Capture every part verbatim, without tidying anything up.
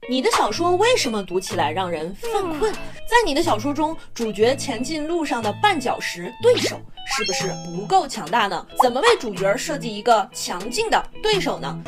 你的小说为什么读起来让人犯困？在你的小说中，主角前进路上的绊脚石对手是不是不够强大呢？怎么为主角设计一个强劲的对手呢？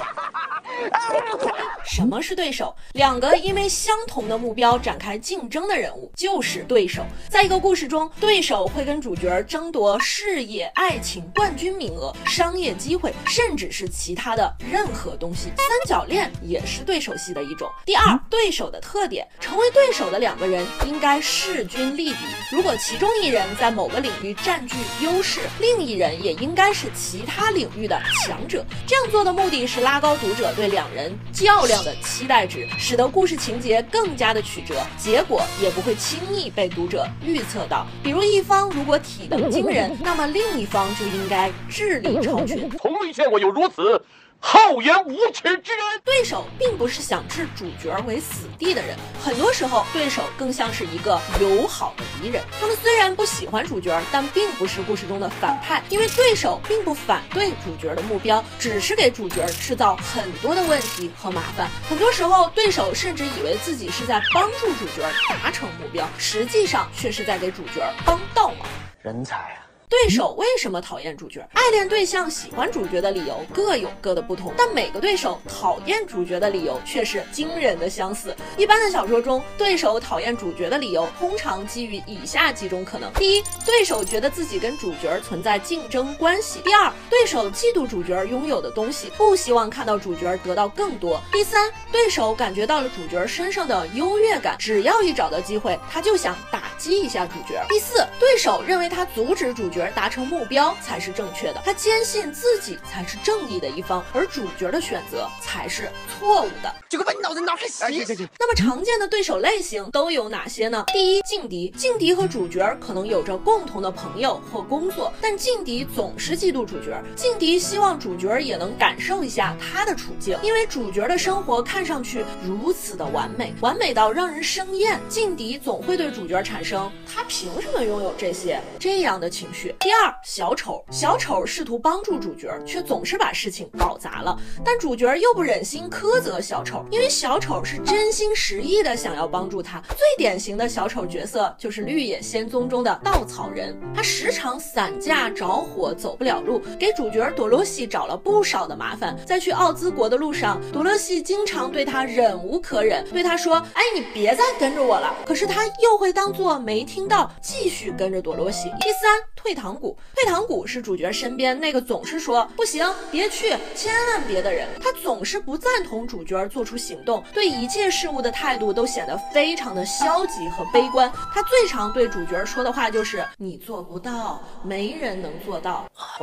什么是对手？两个因为相同的目标展开竞争的人物就是对手。在一个故事中，对手会跟主角争夺事业、爱情、冠军名额、商业机会，甚至是其他的任何东西。三角恋也是对手戏的一种。第二，对手的特点，成为对手的两个人应该势均力敌。如果其中一人在某个领域占据优势，另一人也应该是其他领域的强者。这样做的目的是拉高读者对两人较量的期待值，使得故事情节更加的曲折，结果也不会轻易被读者预测到。比如一方如果体能惊人，那么另一方就应该智力超群。 从未见过有如此厚颜无耻之人。 对手并不是想置主角为死地的人，很多时候对手更像是一个友好的敌人。他们虽然不喜欢主角，但并不是故事中的反派，因为对手并不反对主角的目标，只是给主角制造很多的问题和麻烦。很多时候，对手甚至以为自己是在帮助主角达成目标，实际上却是在给主角帮倒忙。 人才啊！ 对手为什么讨厌主角？爱恋对象喜欢主角的理由各有各的不同，但每个对手讨厌主角的理由却是惊人的相似。一般的小说中，对手讨厌主角的理由通常基于以下几种可能：第一，对手觉得自己跟主角存在竞争关系；第二，对手嫉妒主角拥有的东西，不希望看到主角得到更多；第三，对手感觉到了主角身上的优越感，只要一找到机会，他就想打击一下主角；第四，对手认为他阻止主角达成目标才是正确的，他坚信自己才是正义的一方，而主角的选择才是错误的。 这个把你脑子拿开洗！ 那么常见的对手类型都有哪些呢？第一，劲敌。劲敌和主角可能有着共同的朋友或工作，但劲敌总是嫉妒主角。劲敌希望主角也能感受一下他的处境，因为主角的生活看上去如此的完美，完美到让人生厌。劲敌总会对主角产生他凭什么拥有这些这样的情绪。第二，小丑。小丑试图帮助主角，却总是把事情搞砸了，但主角又不忍心苛责小丑，因为小丑是真心实意的想要帮助他。最典型的小丑角色就是绿野仙踪中的稻草人，他时常散架着火走不了路，给主角多罗西找了不少的麻烦。在去奥兹国的路上，多罗西经常对他忍无可忍，对他说，哎，你别再跟着我了，可是他又会当作没听到，继续跟着多罗西。第三，退堂鼓。退堂鼓是主角身边那个总是说不行别去千万别的人，他总是不赞同主角做出行动，对一切事物的态度都显得非常的消极和悲观。他最常对主角说的话就是你做不到，没人能做到。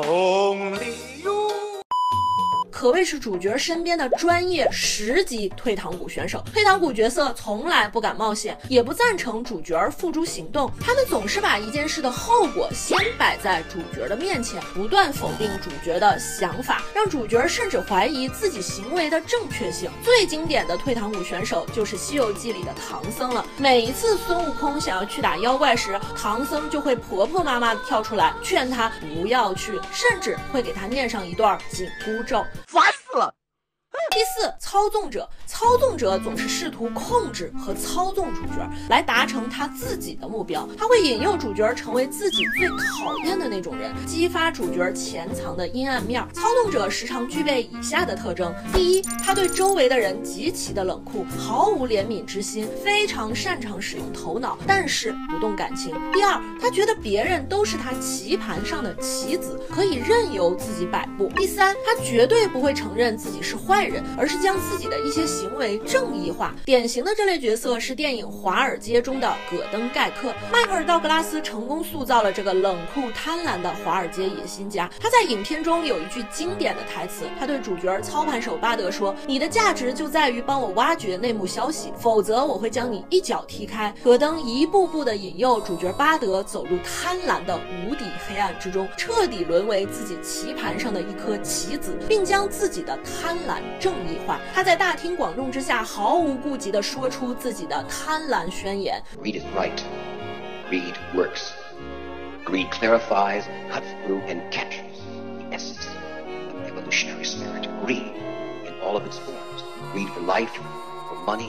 可谓是主角身边的专业十级退堂鼓选手。退堂鼓角色从来不敢冒险，也不赞成主角付诸行动，他们总是把一件事的后果先摆在主角的面前，不断否定主角的想法，让主角甚至怀疑自己行为的正确性。最经典的退堂鼓选手就是《西游记》里的唐僧了。每一次孙悟空想要去打妖怪时，唐僧就会婆婆妈妈跳出来劝他不要去，甚至会给他念上一段紧箍咒。 烦死了！ 第四，操纵者。操纵者总是试图控制和操纵主角，来达成他自己的目标。他会引诱主角成为自己最讨厌的那种人，激发主角潜藏的阴暗面。操纵者时常具备以下的特征：第一，他对周围的人极其的冷酷，毫无怜悯之心，非常擅长使用头脑，但是不动感情。第二，他觉得别人都是他棋盘上的棋子，可以任由自己摆布。第三，他绝对不会承认自己是坏人，而是将自己的一些行为正义化。典型的这类角色是电影《华尔街》中的葛登盖克。迈克尔·道格拉斯成功塑造了这个冷酷贪婪的华尔街野心家。他在影片中有一句经典的台词，他对主角操盘手巴德说，你的价值就在于帮我挖掘内幕消息，否则我会将你一脚踢开。葛登一步步的引诱主角巴德走入贪婪的无底黑暗之中，彻底沦为自己棋盘上的一颗棋子，并将自己的贪婪正义化。他在大庭广众之下毫无顾忌地说出自己的贪婪宣言。 Greed is right. Greed works. Greed clarifies, cuts through, and captures the essence of evolutionary spirit. Greed in all of its forms. Greed for life, for money,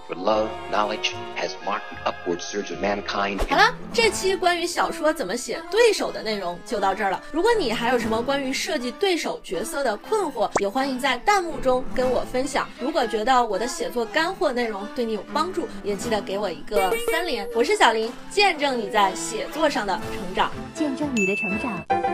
For love, knowledge has marked the upward surge of mankind. 好了，这期关于小说怎么写对手的内容就到这儿了。如果你还有什么关于设计对手角色的困惑，也欢迎在弹幕中跟我分享。如果觉得我的写作干货内容对你有帮助，也记得给我一个三连。我是小林，见证你在写作上的成长， 见证你的成长。